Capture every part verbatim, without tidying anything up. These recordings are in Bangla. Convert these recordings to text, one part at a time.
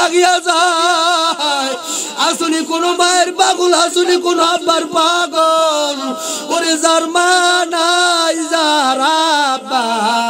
লাগিয়া যায়। আসুনি কোন মায়ের পাগল, আসুনি কোন আব্বার পাগল, ওরে যার মা নাই যার আব্বা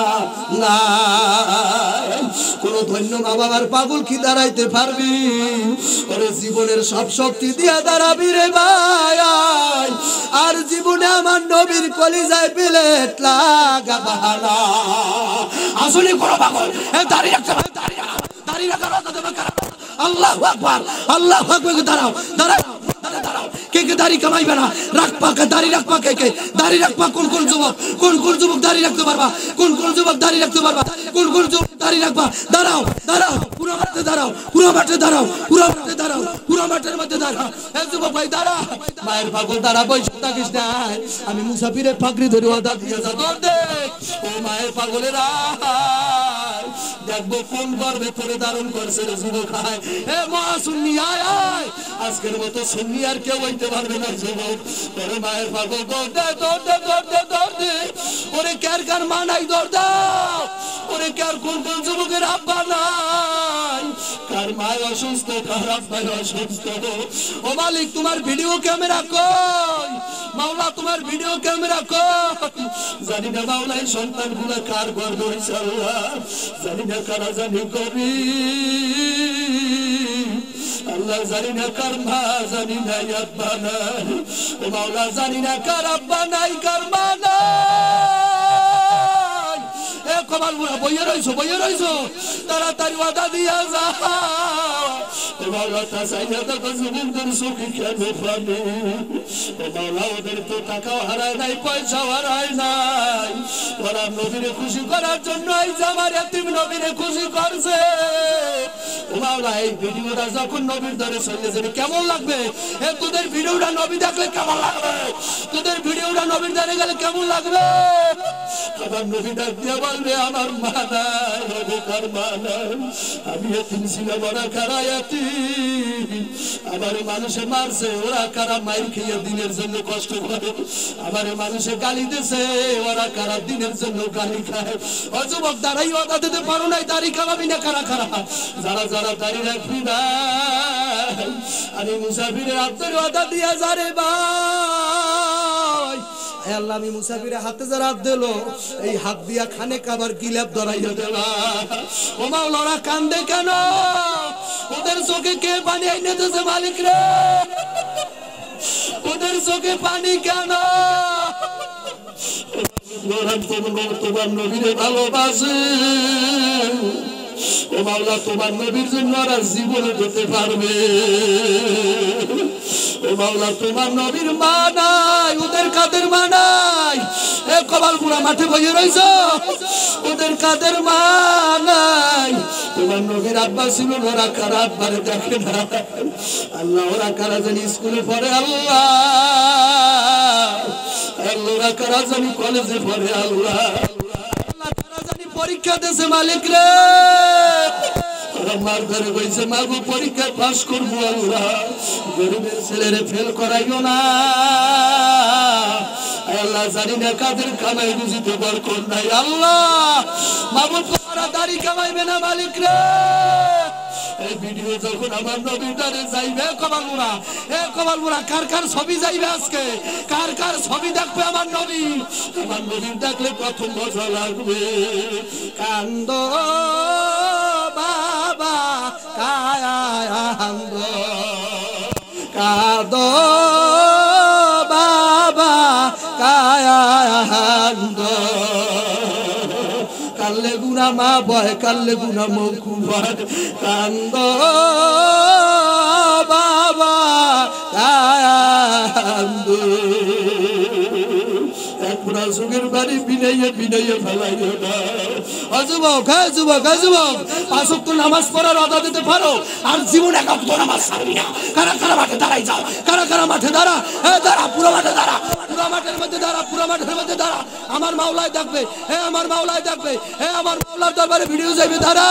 নাই, কোন ধন্য মা বাবার পাগল কি দাঁড়াইতে পারবি? ওরে জীবনের সব শক্তি দিয়া দাঁড়াবি রে ভাই, আর জীবনে আমার নবীর কলিজায় প্লেট লাগা বাহানা। আসলে কোন পাগল দাঁড়িয়ে রাখতে হবে, দাঁড়িয়ে রাখা, দাঁড়িয়ে রাখা, আল্লাহু আকবার, আল্লাহু আকবার। দাঁড়াও দাঁড়াও দাঁড়াও, কে কে দাড়ি কামাইবে না? রাখবা, দাড়ি রাখবা, কে কে দাড়ি রাখবা? কোন কোন যুবক, কোন কোন যুবক দাড়ি রাখতে পারবা? কোন কোন যুবক দাড়ি রাখতে পারবা? কোন কোন যুবক দাড়ি রাখবা? দাঁড়াও দাঁড়াও, পুরো মাঠে দাঁড়াও, পুরো মাঠে দাঁড়াও, পুরো মাঠে দাঁড়াও, পুরো মাঠের মধ্যে দাঁড়াও। এই যুবক ভাই দাঁড়া, মায়ের পাগল দাঁড়া, বসে থাকিস না। আমি মুসাফিরের পাগড়ি ধরে ওয়াদা দিয়ে যা, দৌড় দে ও মায়ের পাগলেরা, দেখবো কোন গর্বে তোরে ধারণ করছে রে যুবক। আয় এ মহা সুন্নি, আয় আয়, আজকের মতো সুন্নি আর কেউ হইতে পারবে না যুবক। ওরে মায়ের পাগল দৌড় দে, দৌড় দে, দৌড় দে, দৌড় দে। ওরে কার কার মা নাই দৌড় দাও। ওরে কার কোন কোন যুবকের আব্বা নাই, কার মায় অসুস্থ, কার আব্বাই অসুস্থ। ও মালিক তোমার ভিডিও ক্যামেরা কই? মাওলা তোমার ভিডিও ক্যামেরা কই? জানি না মাওলা এই সন্তান গুলা কার গর্ব হয়েছে আল্লাহ, জানি না কারা জানি করি আল্লাহ, জানি না কার মা, জানি না আব্বা নাই। ও মাওলা জানি না কার আব্বা নাই, কার মা নাই। এ কমাল বুড়া বইয়ে রইছো, বইয়ে রইছো, তাড়াতাড়ি ওয়াদা দিয়া যা। ও মাওলা তা চাইনা দেখো যুবকদের চোখে কেন পানি। ও মাওলা ওদের তো টাকাও হারায় নাই, পয়সাও হারায় নাই, ওরা নবীরে খুশি করার জন্য এই জামার এতিম নবীরে খুশি করছে। ও মাওলা এই ভিডিওটা যখন নবীর ধরে চলে যাবে কেমন লাগবে? এ তোদের ভিডিওটা নবী দেখলে কেমন লাগবে? তোদের ভিডিওটা নবীর ধরে গেলে কেমন লাগবে? আমার নবী ডাক দিয়ে বলবে আমার মা নাই, কার মা নাই, আমি এতিম ছিলাম, ওরা কারা এতিম, আমার মানুষে মারছে, ওরা কারা মাইর খেয়ে দিনের জন্য কষ্ট করে, আমার মানুষে গালি দিছে, ওরা কারা দিনের জন্য গালি খায়। ও যুবক দাঁড়াই ওয়াদা দিতে পারো নাই, দাড়ি কামাবি না কারা কারা? যারা যারা দাড়ি রাখবি না, আমি মুসাফিরের হাতের ওয়াদা দিয়া যারে ভাই। আল্লাহ আমি মুসাফিরের হাতে যারা হাত দিল, এই হাত দিয়া খানে কাবার গিলাপ ধরাইয়া দেবা। ও মাওলা ওরা কান্দে কেন? ওদের চোখে কে পানি আইনে দিয়েছে মালিক রে? ওদের চোখে পানি কেন? তোমার নবীরে ভালোবাসে। ও মাওলা তোমার নবীর জন্য ওরা জীবনে যেতে পারবে। ও মাওলা তোমার নবীর মা নাই, ওদের কাদের মা নাই? এ কবালপুরা মাঠে বসে রইছ, ওদের কাদের মা নাই? তোমার নবীর আব্বা ছিল, ওরা কারা আব্বারে দেখে না আল্লাহ, ওরা কারা জানি স্কুলে পড়ে আল্লাহ, ওরা কারা জানি কলেজে পড়ে আল্লাহ, কারা জানি পরীক্ষা দিয়েছে মালিক রে, মার ধরে কইছে মাগো পরীক্ষায় পাস করবো আল্লাহ, গরিবের ছেলেরে ফেল করাইও না আল্লাহ, জানি না কাদের কামাই বুঝিতে বরকত নাই আল্লাহ, মাবুদ তোমারা দাড়ি কামাইবে না মালিক রে। এই ভিডিও যখন আমার নবীর দ্বারে যাইবে কমালপুরা, এ কমালপুরা কার কার ছবি যাইবে আজকে? কার কার ছবি দেখবে আমার নবী? আমার নবীর দেখলে প্রথম মজা লাগবে। কান্দ বাবা কান্দ, কাঁদ বাবা কান্দ, কাল্লে গুনা মা বয়, কাল্লে গুনা মৌকু বয়, কান্দ বাবা কান্দ। পুরা যুগের বাড়ি বিনাইয়ে বিনাইয়ে ফেলাইও না। যুবক, হ্যাঁ যুবক, হ্যাঁ যুবক, পাঁচ ওয়াক্ত নামাজ পড়ার ওয়াদা দিতে পারো, আর জীবন এক ওয়াক্ত নামাজ ছাড়বি না। কারা কারা মাঠে দাঁড়াই যাও, কারা কারা মাঠে দাঁড়া, হ্যাঁ দাঁড়া, পুরো মাঠে দাঁড়া, পুরো মাঠের মধ্যে দাঁড়া, পুরো মাঠের মধ্যে দাঁড়া। আমার মাওলায় দেখবে, হ্যাঁ আমার মাওলায় দেখবে, হ্যাঁ আমার মাওলার দরবারে ভিডিও যাইবে, দাঁড়া।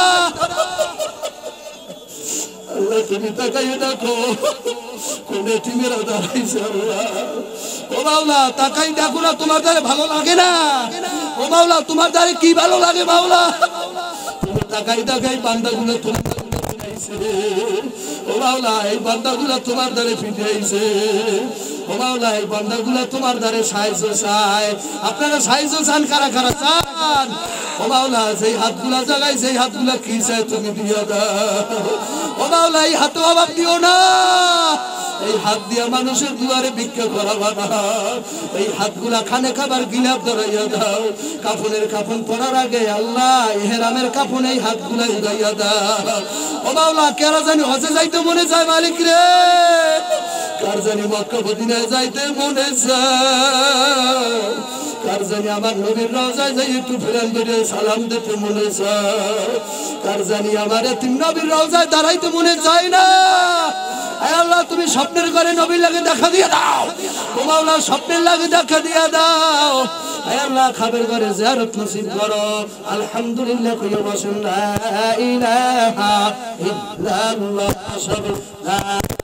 আল্লাহ তুমি তাকাইয়ে দেখো কোন টিমেরা দাঁড়াইছে আল্লাহ। ও মাওলা তাকাই দেখো না, তোমার দ্বারে ভালো লাগে না? ও মাওলা তোমার দ্বারে কি ভালো লাগে মাওলা? তুমি তাকাই তাকাই বান্দাগুলো তুমি পিটাইছে ও মাওলা এই বান্দাগুলো তোমার দ্বারে পিটাইছে ও মাওলা এই বান্দাগুলো তোমার দ্বারে সাহায্য চায় আপনারা সাহায্য চান কারা কারা চান ও মাওলা যেই হাতগুলা জাগায় যেই হাতগুলা কি চায় তুমি দিয়ে দাও ও মাওলা এই হাতে অভাব দিও না এই হাত দিয়া মানুষের দুয়ারে ভিক্ষা করাবা না এই হাতগুলা খানে খাবার গিলাপ ধরাইয়া দাও কাফনের কাফন পরার আগে আল্লাহ ইহরামের কাফন এই হাতগুলা উড়াইয়া দাও ও মাওলা কেরা জানি হজে যাইতে মনে যায় মালিক রে কার জানি মক্কা মদিনায় যাইতে মনে যায় কার জানি আমার নবীর রওজায় যাই একটু ফিরান করে সালাম দিতে মনে চায় কার জানি আমার এতিম নবীর রওজায় দাঁড়াইতে মনে চায় না আয় আল্লাহ তুমি স্বপ্নের ঘরে নবী লাগে দেখা দিয়ে দাও ও মাওলা স্বপ্নের লাগে দেখা দিয়ে দাও আয় আল্লাহ খাবের ঘরে জিয়ারত নসিব করো আলহামদুলিল্লাহ কইয়া বসেন লা ইলাহা ইল্লাল্লাহ সব লা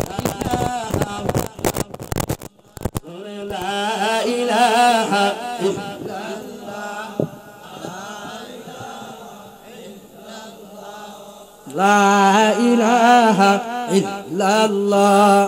ইলাহা লা ইলাহা ইল্লাল্লাহ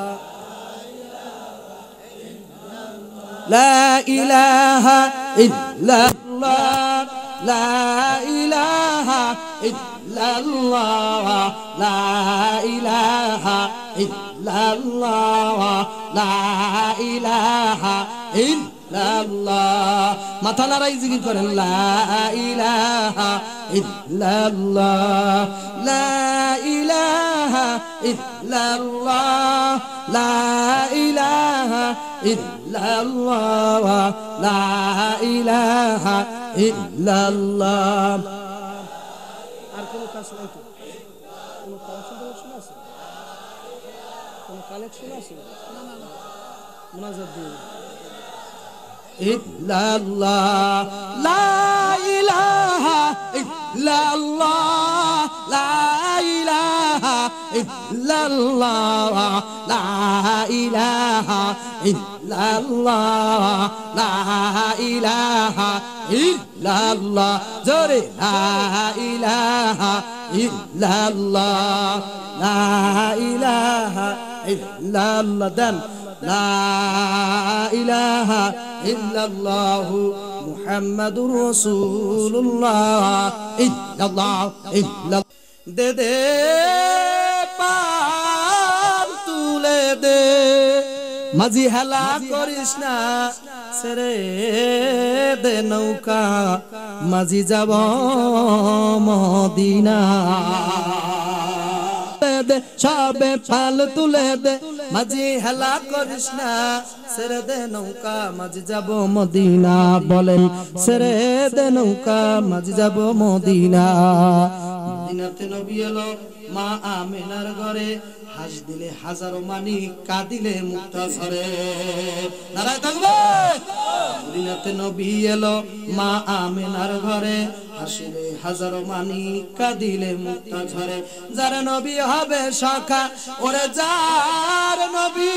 লা ইলাহা ইল্লাল্লাহ লা ইলাহা ইল্লাল্লাহ লা ইলাহা ইল্লাল্লাহ লা ইলাহা ইল্লাল্লাহ মাথা নাড়াই জিকির করেন লা ইলাহা ইল্লাল্লাহ লা ইলাহা ইল্লাল্লাহ লা ইলাহা ইল্লাল্লাহ লা ইলাহা ইল্লাল্লাহ আর কোন কাজ নাই তো কোন কালেকশন আছে কোন কালেকশন আছে না না না মুনাজাত দিয়ে ইল্লাল্লাহ লা ইলাহা ইল্লাল্লাহ লা ইলাহা ইল্লাল্লাহ লা ইলাহা ইল্লাল্লাহ লা ইলাহা ইল্লাল্লাহ জোরে লা ইলাহা ইল্লাল্লাহ লা ইলাহা ইল্লাল্লাহ দেন লা ইলাহা ইল্লাল্লাহ মুহাম্মাদুর রাসূলুল্লাহ ইল্লাল্লাহ ইল্লাল্লাহ দে দে পাল তুলে দে মাঝি হেলা করিস না ছেড়ে দে নৌকা মাঝি যাব মদিনা দে সবে পাল তুলে দে মাঝি হেলা করিস না ছেড়ে দে নৌকা মাঝি যাব মদিনা বলেন ছেড়ে দে নৌকা মাঝি যাব মদিনা মদিনাতে নবী এলো মা আমেনার ঘরে হাস দিলে হাজারো মানি কাঁদিলে মুক্তা ঝরে নারায় থাকবে মদিনাতে নবী এলো মা আমেনার ঘরে হাসিলে হাজারো মানি কাঁদিলে মুক্তা ঝরে যার নবী হবে সখা ওরে যার নবী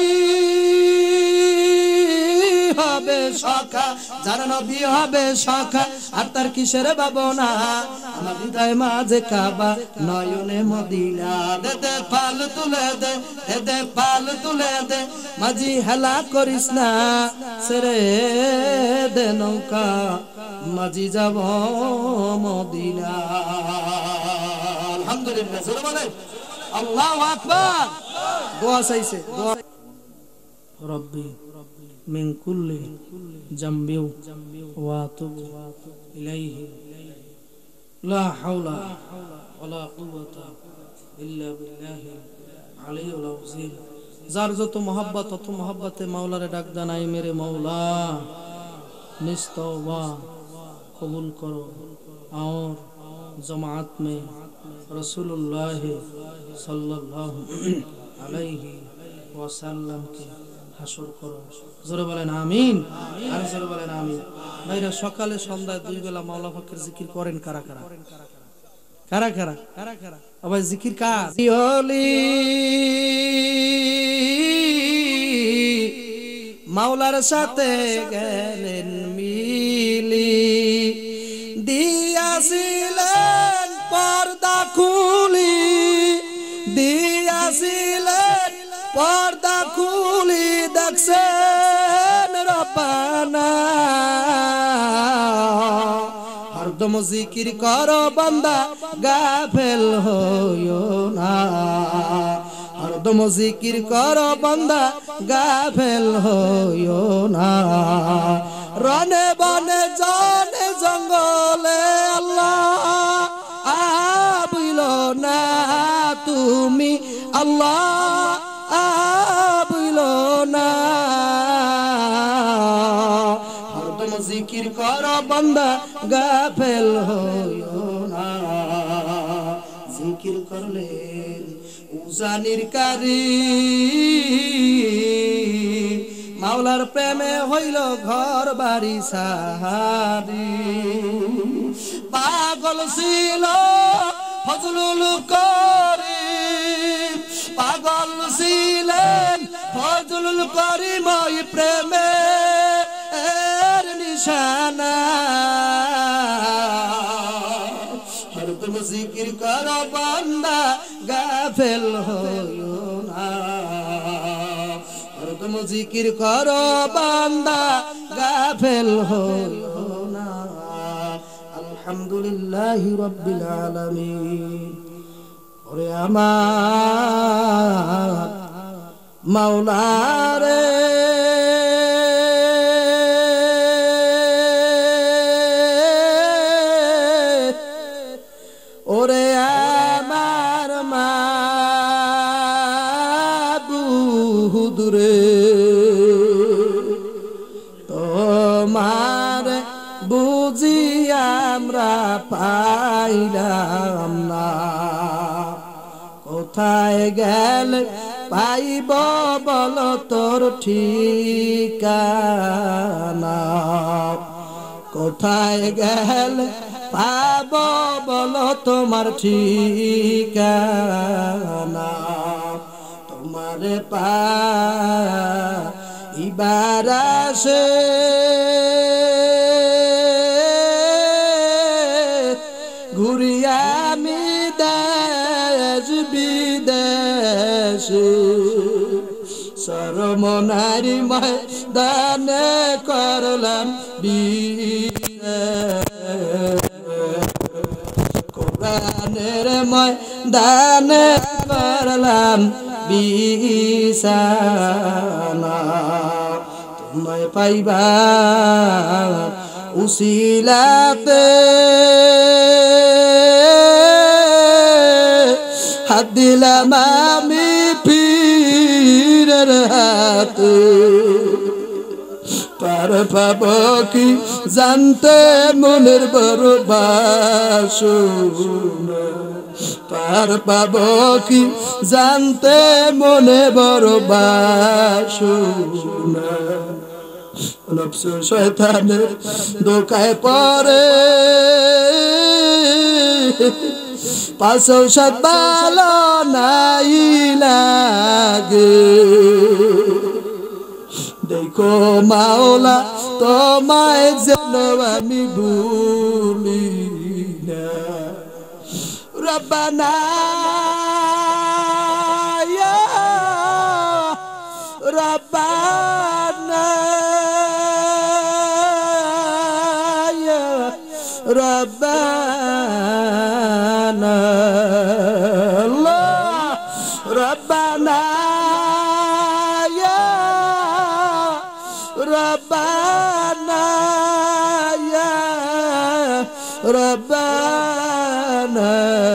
হবে সখা যার নবী হবে সখা আর তার কিসের ভাবনা আমার হৃদয় মাঝে কাবা নয়নে মদিনা দে দে পাল তুলে দে দে দে পাল তুলে দে মাঝি হেলা করিস না ছেড়ে দে নৌকা মাঝি যাব মদিনা আলহামদুলিল্লাহ জোরে বলেন আল্লাহু আকবার দোয়া চাইছে দোয়া রব্বি মিন কুল্লি জামবি ওয়া আতুবু ইলাইহি লা হাওলা ওয়ালা কুওয়াতা ইল্লা বিল্লাহি আলিয়্যিল আযীম যার যত মোহাব্বত তত মোহাব্বতে মাওলারে ডাক দানাই মেরে মাওলা নিজ তওবা কবুল करो और जमात में रसूलुल्लाह सल्लल्लाहु अलैहि वसल्लम के হাসর করো জোরে বলেন আমিন আর জোরে বলেন আমিন ভাইরা সকালে সন্ধ্যায় দুই বেলা মাওলা পাকের জিকির করেন কারা কারা কারা কারা কারা কারা আবার জিকির কার ওলি মাওলার সাথে গেলেন মিলি দিয়াছিলেন পর্দা খুলি ছিলেন পর্দা খুলি দেখছেন রব্বানা হরদম জিকির করো বান্দা গাফেল হইও না হরদম জিকির করো বান্দা গাফেল হইও না রনে বনে জনে জঙ্গলে আল্লাহ আবইল না তুমি আল্লাহ আবইল না হরদম জিকির করো বান্দা গাফেল হইও না জিকির করলেন উজানির কারি মাওলার প্রেমে হইল ঘর বাড়ি সাহারি পাগল ছিল ফজলুল করিম পাগল ছিলেন ফজলুল করিম ওই প্রেমে এর নিশানা হরদম জিকির করো বান্দা গাফেল হইও না হরদম জিকির করো বান্দা গাফেল হইও না আলহামদুলিল্লাহি রাব্বিল আলামিন ওরে আমার মাওলা রে ওরে আমার মাবুদ রে তোমার বুঝি আমরা পাইলাম না কোথায় গেল পাইব বল তোর ঠিকানা কোথায় গেল পাব বল তোমার ঠিকানা তোমার পাইবার আসে ঘুরি আমি দেশ বিদেশ সরমনারি ময়দানে করলাম কোরআনের ময়দানে করলাম বিছানা তোমায় পাইবা উসিলাতে হাত দিলাম আমি পীরের হাতে পার পাব কি জানতে মনের বড় বাসনা পার পাব কি জানতে মনে বড় বাসনা নফস শয়তানের ধোঁকায় পড়ে পাঁচশো সাত ভালো নাই লাগে দেখো মাওলা তোমায় যেন আমি ভুলি না রব্বানা ইয়া রব্বানা ইয়া রব্বানা আল্লাহ রব্বানা ইয়া রব্বানা ইয়া রব্বানা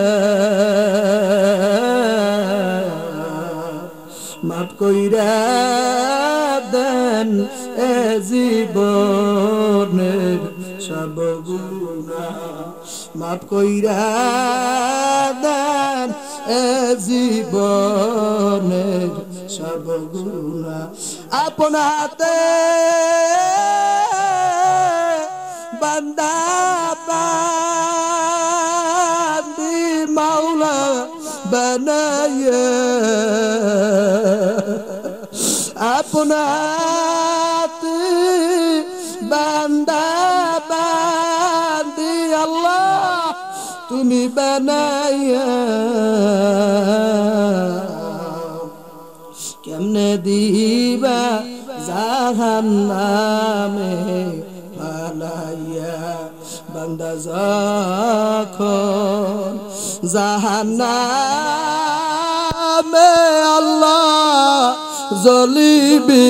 মাফ কইরা দেন এ জীবনের সব গুনাহ মাফ কইরা দেন এ জীবনের সব গুনাহ আপন হাতে বান্দা বান্দি মাওলা বানায়ে আপন হাতে বান্দা বান্দি আল্লাহ তুমি বানায়া কেমনে দিবা জাহান্নামে ফালাইয়া বান্দা যখন জাহান্নামে আল্লাহ জ্বলিবি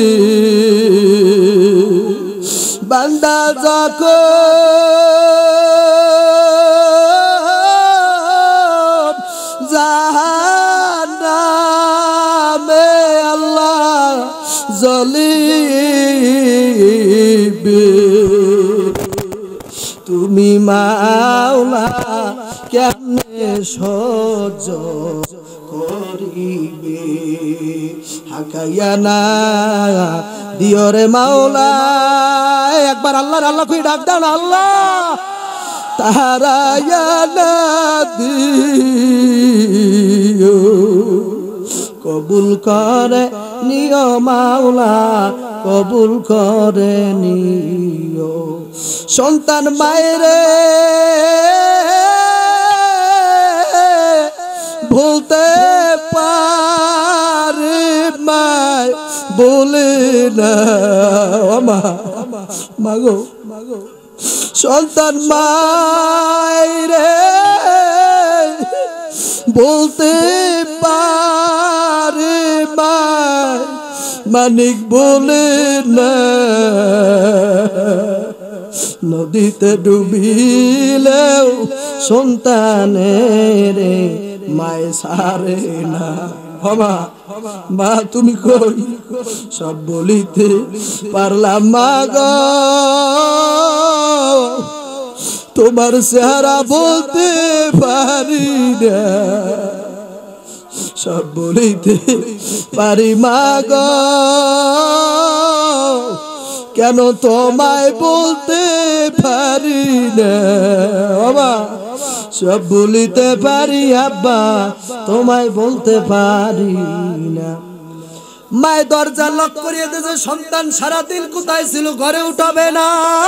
বান্দা যখন জাহান্নামে আল্লাহ জ্বলিবি তুমি মাওলা কেমনে সহ্য করিবে হাকাইয়া না দিও রে মাওলা একবার আল্লাহর আল্লাহ কই ডাক দাও আল্লাহ তাহারায়া না দিও কবুল করে নিও মাওলা কবুল করে নিও সন্তান মায়েরে ভুলতে পারে মায় বলে না মা মাগো সন্তান মায়েরে বলতে পারে মায় মানিক বলে না নদীতে ডুবিলেও সন্তানের মায় সারে না হমা মা তুমি কই সব বলিতে পারলাম মা গো তোমার চেহারা বলতে পারি না সব বলিতে পারি মা গো কেন তোমায় বলতে পারি না বাবা সব বলিতে পারি আব্বা তোমায় বলতে পারি না মায়ের দরজা লক করিয়ে দিয়েছে সন্তান সারাদিন কোথায় ছিল ঘরে উঠাবে না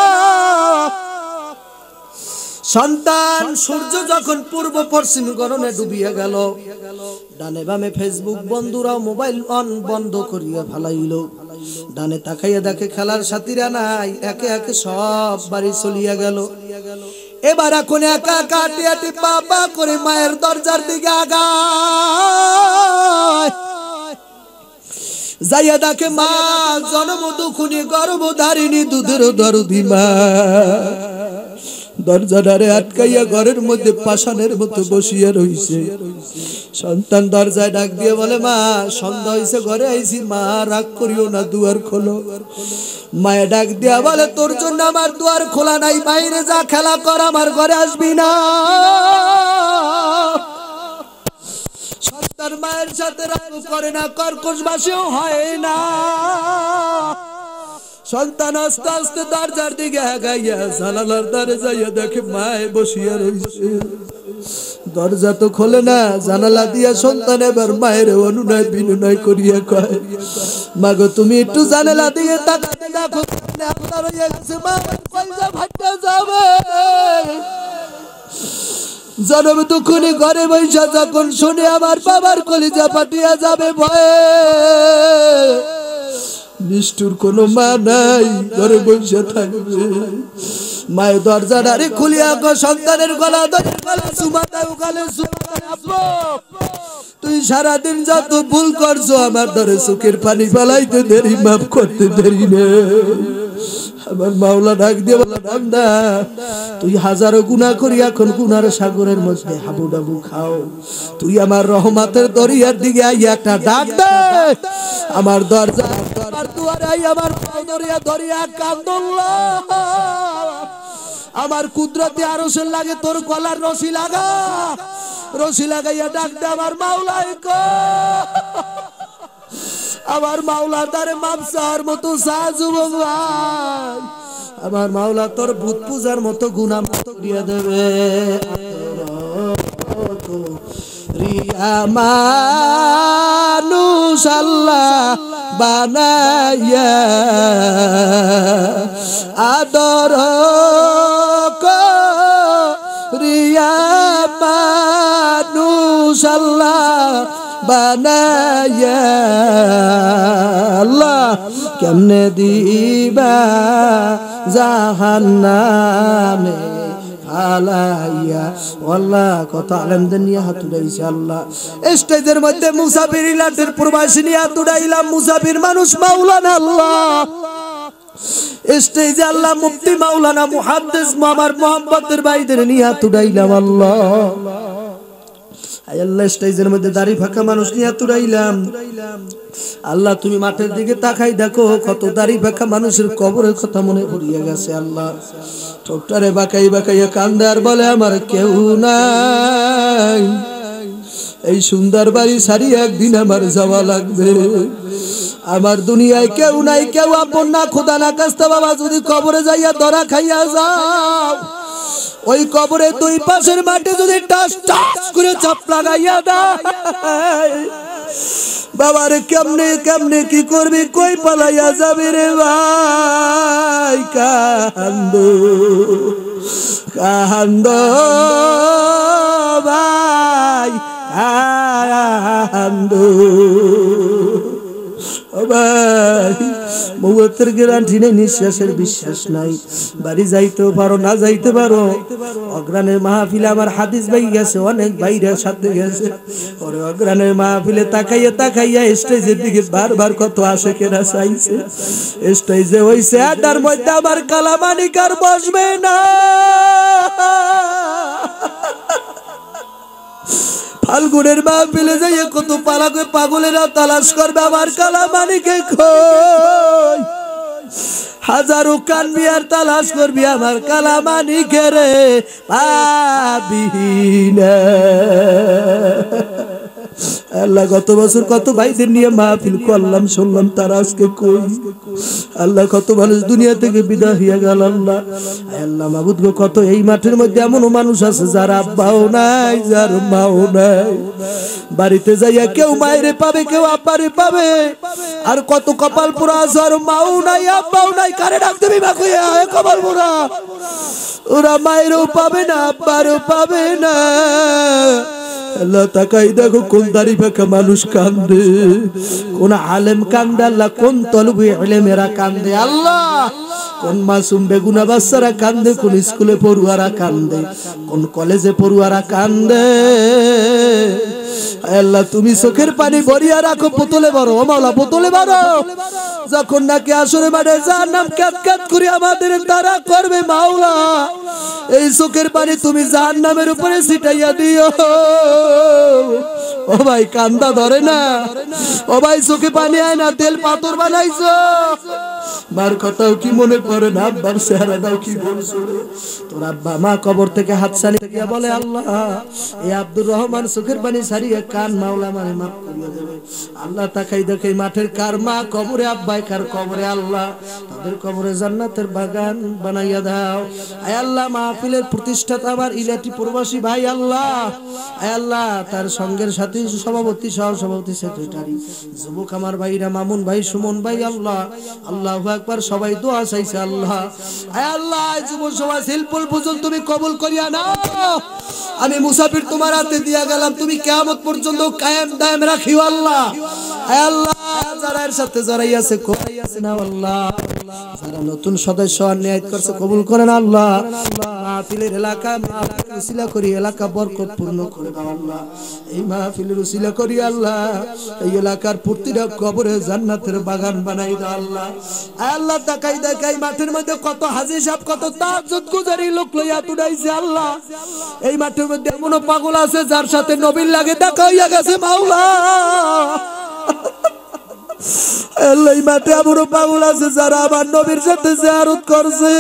সন্তান সূর্য যখন পূর্ব পশ্চিম গগনে ডুবিয়া গেল ডানে বামে ফেসবুক বন্ধুরাও মোবাইল অন বন্ধ করিয়া ফেলাইল ডানে তাকাইয়া দেখে খেলার সাথীরা নাই একে একে সব বাড়ি চলিয়া গেল এবার এখন একা একা হাঁটি হাঁটি পা পা করে মায়ের দরজার দিকে আগায় যাইয়া দেখে মা জন্ম দুখুনি গর্ভধারিণী দুধের দরদি মা দরজাটারে আটকাইয়া ঘরের মধ্যে পাষাণের মতো বসিয়া রইছে সন্তান দরজায় ডাক দিয়ে বলে মা সন্ধ্যা হইছে ঘরে আইছি মা রাগ করিও না দুয়ার খোলো মায়ে ডাক দিয়া বলে তোর জন্য আমার দুয়ার খোলা নাই বাইরে যা খেলা কর আমার ঘরে আসবি না সন্তান মায়ের সাথে রাগ করে না কর্কশ ভাষাও হয় না সন্তান আস্তে আস্তে দরজার দিকে আগাইয়া জানালার ধারে যাইয়া দেখে মায়ে বসিয়া রইছে দরজা তো খোলে না জানালা দিয়া সন্তান এবার মায়ের অনুনয় বিনয় করিয়া কয় মাগো তুমি একটু জানালা দিয়ে তাকাতে দেখো আপনার হয়ে গেছে মা কলজা ফাটা যাবে জনম দুঃখনি ঘরে বৈশা যখন শুনে আমার বাবার কলিজা ফাটিয়া যাবে ভয়ে নিষ্ঠুর কোনো মা নাই ঘরে বসে থাকবে মায়ের দরজাটারে খুলিয়া সন্তানের গলা ধরে গলা চুমা দেয় ওখানে তুই সারাদিন যত ভুল করছো আমার ধরে চোখের পানি ফেলাইতে দেরি মাফ করতে দেরি নেই আমার মাওলা ডাক দিয়ে বলে বান্দা তুই হাজারো গুনাহ করি এখন গুনার সাগরের মধ্যে হাবুডাবু খাও তুই আমার রহমতের দরিয়ার দিকে আইয়া একটা ডাক দে আমার দরজা আমার দুয়ারে আই আমার দরিয়া দরিয়া কান্দুল্লাহ আমার কুদরতি আরশের লাগে তোর গলার রশি লাগা রশি লাগাইয়া ডাক দে আমার মাওলাই কো আমার মাওলা তারে মাপসার মতো সাজু ভগবান আমার মাওলা তোর ভূত পূজার মতো গুনাহ মাফ করিয়া দেবে রিয়া মানুষ আল্লাহ বানাইয়া আদর রিয়া মানুষ আল্লাহ বানাইয়া আল্লাহ কেমনে দিবা জাহান্নামে আলাইয়া আল্লাহ কত আলেমদের নিয়ে হাত উঠাইছে আল্লাহ স্টেজের মধ্যে মুসাফির ইলাটের প্রবাসী নিয়ে হাত উঠাইলাম মুসাফির মানুষ মাওলানা আল্লাহ স্টেজে আল্লাহ মুফতি মাওলানা মুহাদ্দিস আমার মোহাম্মদের ভাইদের নিয়ে হাত উঠাইলাম আল্লাহ আল্লাহ স্টেজের মধ্যে দাড়ি ফাঁকা মানুষ নিয়ে হাত উঠাইলাম আল্লাহ তুমি মাঠের দিকে তাকাই দেখো কত দাড়ি ফাঁকা মানুষের কবরের কথা মনে পড়িয়ে গেছে আল্লাহ ঠোঁটটারে বাঁকাই বাঁকাইয়া কান্দে আর বলে আমার কেউ নাই এই সুন্দর বাড়ি সারিয়ে একদিন আমার যাওয়া লাগবে আমার দুনিয়ায় কেউ নাই কেউ আপন না খোদা না কাস্তা বাবা যদি কবরে যাইয়া ধরা খাইয়া যাও ওই কবরে দুই পাশের মাঠে যদি টাস টাস করে চাপ লাগাইয়া দেয় বাবারে কেমনে কেমনে কি করবি কই পালাইয়া যাবে রে ভাই কান্দো কান্দো ভাই কান্দো মৌতের গ্যারান্টি নেই নিঃশ্বাসের বিশ্বাস নাই বাড়ি যাইতেও পারো না যাইতে পারো অগ্রানের মাহফিলে আমার হাদিস ভাই গেছে অনেক ভাইরা সাথে গেছে ওরে অগ্রানের মাহফিলে তাকাইয়া তাকাইয়া স্টেজের দিকে বারবার কত আশেকেরা চাইছে স্টেজে হইছে আড্ডার মধ্যে আমার কালামানিক আর বসবে না ফাল্গুনের মাহফিলে যাইয়া কত পালাকে পাগলেরা তালাশ করবে আমার কালামানিকে কই হাজারো কানবি আর তালাশ করবি আমার কালামানিকে রে পাবি না আল্লাহ গত বছর কত ভাইদের নিয়ে মাহফিল করলাম শুনলাম তারা আজকে কই আল্লাহ কত মানুষ দুনিয়া থেকে বিদায় হয়ে গেল আল্লাহ আল্লাহ মাবুদ গো কত এই মাঠের মধ্যে এমন মানুষ আছে যার আব্বাও নাই যার মাও নাই বাড়িতে যাইয়া কেউ মায়েরে পাবে কেউ আব্বারে পাবে আর কত কপাল পোড়া আছে আর মাও নাই আব্বাও নাই কারে ডাক দেবি মা কইয়া কপাল পোড়া ওরা মায়েরও পাবে না আব্বারও পাবে না আল্লাহ তাকাই দেখো কোন দাড়ি ফাঁকা মানুষ কান্দে কোন আলেম কান্দে আল্লাহ কোন তলবে ইলমেরা কান্দে আল্লাহ কোন মাসুম বেগুনা বাচ্চারা কান্দে কোন স্কুলে পড়ুয়ারা কান্দে কোন কলেজে পড়ুয়ারা কান্দে আল্লাহ তুমি চোখের পানি ভরিয়া রাখো বোতলে ভরো ও মাওলা বোতলে ভরো যখন নাকি আসরে মাঠে জাহান্নাম কাত কাত করে আমাদের তারা করবে মাওলা এই চোখের পানি তুমি জাহান্নামের উপরে ছিটাইয়া দিও ও ভাই কান্দা ধরে না ও ভাই চোখে পানি আয় না তেল পাথর বানাইছো মার কথাও কি মনে পড়ে না আব্বার চেহারাটাও কি বলছো তোর আব্বা মা কবর থেকে হাত ছাড়িয়ে বলে আল্লাহ এই আব্দুর রহমান চোখের পানি ছাড়িয়ে কান মাওলা মানে মাফ করিয়ে দেবে আল্লাহ তাকাই দেখে মাঠের কার মা কবরে আব্বাই কার কবরে আল্লাহ তাদের কবরে জান্নাতের বাগান বানাইয়া দাও আয় আল্লাহ মাহফিলের প্রতিষ্ঠাতা আমার ইলাটি প্রবাসী ভাই আল্লাহ আয় আল্লাহ তার সঙ্গের সাথী সভাপতি সহ সভাপতি সেক্রেটারি যুবক আমার ভাইরা মামুন ভাই সুমন ভাই আল্লাহ আল্লাহু আকবার সবাই দোয়া চাইছে আল্লাহ আয় আল্লাহ যুব সভা শিল্পল পূজন তুমি কবুল করিয়া নাও আমি মুসাফির তোমার হাতে দিয়া গেলাম তুমি কিয়ামত পর্যন্ত কায়েম দায়েম রাখিও আল্লাহ আয় আল্লাহ যারা এর সাথে জড়াই আছে কোথায় আছে না আল্লাহ যারা নতুন সদস্য নিয়াত করছে কবুল করেন আল্লাহ মাহফিলের এলাকা মাহফিল উসিলা করি এলাকা বরকতপূর্ণ করে দাও আল্লাহ এই মাহফিলের উসিলা করি আল্লাহ এই এলাকার প্রতিটা কবরে জান্নাতের বাগান বানাই দাও আল্লাহ আয় আল্লাহ তাকাই দেখাই মাঠের মধ্যে কত হাজী সাহেব কত তাহাজ্জুদ গুজারি লোক লইয়া তুড়াইছে আল্লাহ এই মাঠের মধ্যে এমন পাগল আছে যার সাথে নবীর লাগে দেখা হইয়া গেছে মাওলা আল্লাহ এই মাঠে এমন পাগল আছে যারা আমার নবীর সাথে জিয়ারত করছে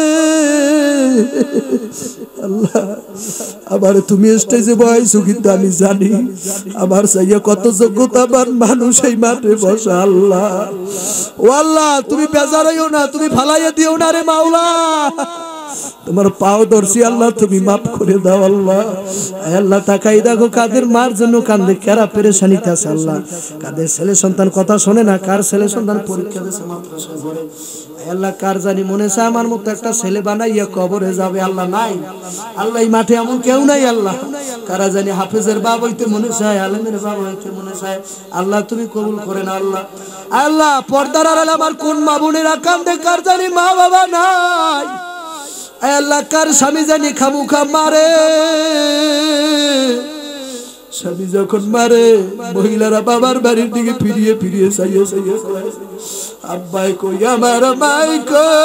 আল্লাহ আবার তুমি স্টেজে বসাইছো কিন্তু আমি জানি আমার চাইয়া কত যোগ্যতাবান মানুষ এই মাঠে বসা আল্লাহ ও আল্লাহ তুমি বেজার হইও না তুমি ফালাইয়া দিও না রে মাওলা তোমার পাও ধরছি আল্লাহ তুমি মাফ করে দাও আল্লাহ আল্লাহ তাকাই দেখো কাদের মার জন্য কান্দে কেরা পেরেশানিতে আছে আল্লাহ কাদের ছেলে সন্তান কথা শোনে না কার ছেলে সন্তান পরীক্ষা দিয়েছে মাদ্রাসায় পড়ে আল্লাহ কার জানি মনে চায় আমার মতো একটা ছেলে বানাইয়া কবরে যাবে, আল্লাহ নাই, আল্লাহ এই মাঠে এমন কেউ নাই আল্লাহ। কারা জানি হাফেজের বাপ হইতে মনে চায়, আলেমের বাপ হইতে মনে চায়, আল্লাহ তুমি কবুল করেন আল্লাহ। আল্লাহ পর্দার আড়ালে আমার কোন মা বোনেরা কান্দে, কার জানি মা বাবা নাই, আল্লাহ কার স্বামী জানি খামুখা মারে, স্বামী যখন মারে মহিলারা বাবার বাড়ির দিকে ফিরিয়ে ফিরিয়ে চাইয়ে চাইয়ে আব্বাই কই আমার মাই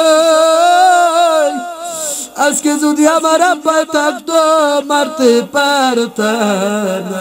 কই, আজকে যদি আমার আব্বাই থাকতো মারতে পারতাম না।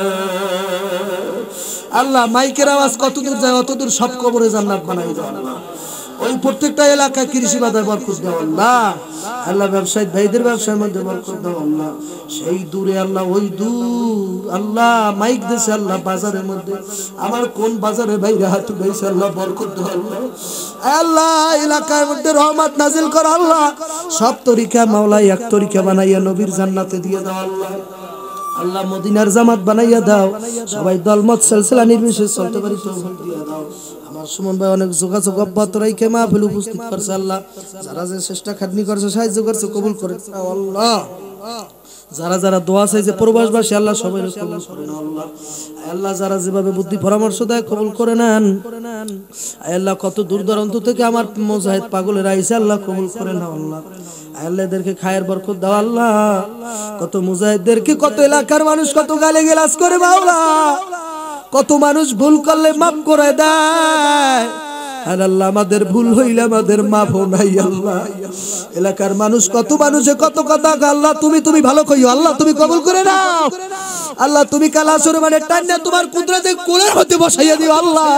আল্লাহ মাইকের আওয়াজ কত দূর যায় অত দূর সব কবরে জান্নাত বানাই দাও আল্লাহ। ওই প্রত্যেকটা এলাকা কৃষি বাজার বরকত দাও আল্লাহ। আল্লাহ ব্যবসায়ী ভাইদের ব্যবসার মধ্যে বরকত দাও আল্লাহ। সেই দূরে আল্লাহ ওই দূর আল্লাহ মাইক দেশে আল্লাহ বাজারের মধ্যে আমার কোন বাজারে বাইরে হাত উঠাইছে আল্লাহ বরকত দাও আল্লাহ। আল্লাহ এলাকার মধ্যে রহমত নাজিল কর আল্লাহ। সব তরিকা মাওলা এক তরিকা বানাইয়া নবীর জান্নাতে দিয়ে দাও আল্লাহ। আল্লাহ মদিনার জামাত বানাইয়া দাও, সবাই দলমত সিলসিলা নির্বিশেষে চলতে পারি তৌফিক দিয়ে দাও। আমার সুমন ভাই অনেক যোগাযোগ অব্যাহত রাইখে মাহফিল উপস্থিত করছে আল্লাহ। যারা যে চেষ্টা খাটনি করছে সাহায্য করছে কবুল করে আল্লাহ। যারা যারা দোয়া চাইছে প্রবাসবাসী আল্লাহ সবাই কবুল করেন আল্লাহ। আল্লাহ যারা যেভাবে বুদ্ধি পরামর্শ দেয় কবুল করে নেন আল্লাহ। কত দূর দূরান্ত থেকে আমার মুজাহিদ পাগলের আইছে আল্লাহ কবুল করে নাও আল্লাহ। আল্লাহ এদেরকে খায়ের বরকত দাও আল্লাহ। কত মুজাহিদদেরকে কত এলাকার মানুষ কত গালি গালাজ করে মাওলা, কত মানুষ ভুল করলে মাফ করে দেয় আর আল্লাহ আমাদের ভুল হইলে আমাদের মাফও নাই আল্লাহ। এলাকার মানুষ কত মানুষে কত কথা আল্লাহ তুমি তুমি ভালো কইও আল্লাহ, তুমি কবুল করে নাও আল্লাহ। তুমি কালাসরে মানে টান্না তোমার কুদরতে কোলের মধ্যে বসাইয়া দিও আল্লাহ।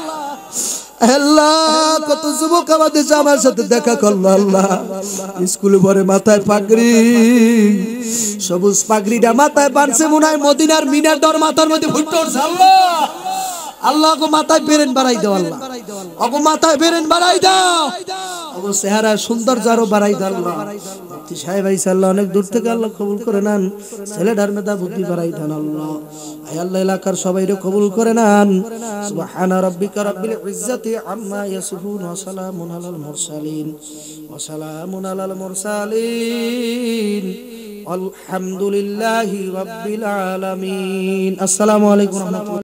আল্লাহ কত যুবক আমাদের আমার সাথে দেখা করলো আল্লাহ, স্কুলে পরে মাথায় পাগড়ি সবুজ পাগড়িটা মাথায় বানছে মনে হয় মদিনার মিনার দর মাথার মধ্যে ফুটে উঠছে আল্লাহ। আল্লাহ গো মাথায় বেরেন বাড়াই দাও আল্লাহ, ওগো মাথায় বেরেন বাড়াই দাও, ওগো চেহারা সৌন্দর্য আরো বাড়াই দাও আল্লাহ। মুফতি সাহেব আইসা আল্লাহ অনেক দূর থেকে আল্লাহ কবুল করে নেন, ছেলেটার মেধা বুদ্ধি বাড়াই দেন আল্লাহ। আয় আল্লাহ এলাকার সবাইরে কবুল করে নেন। সুবহানা রাব্বিকা রাব্বিল ইজ্জাতি আম্মা ইয়াসিফুন ওয়া সালামুন আলাল মুরসালিন ওয়া সালামুন আলাল মুরসালিন আলহামদুলিল্লাহি রাব্বিল আলামিন। আসসালামু আলাইকুম ওয়া রাহমাতুল্লাহ।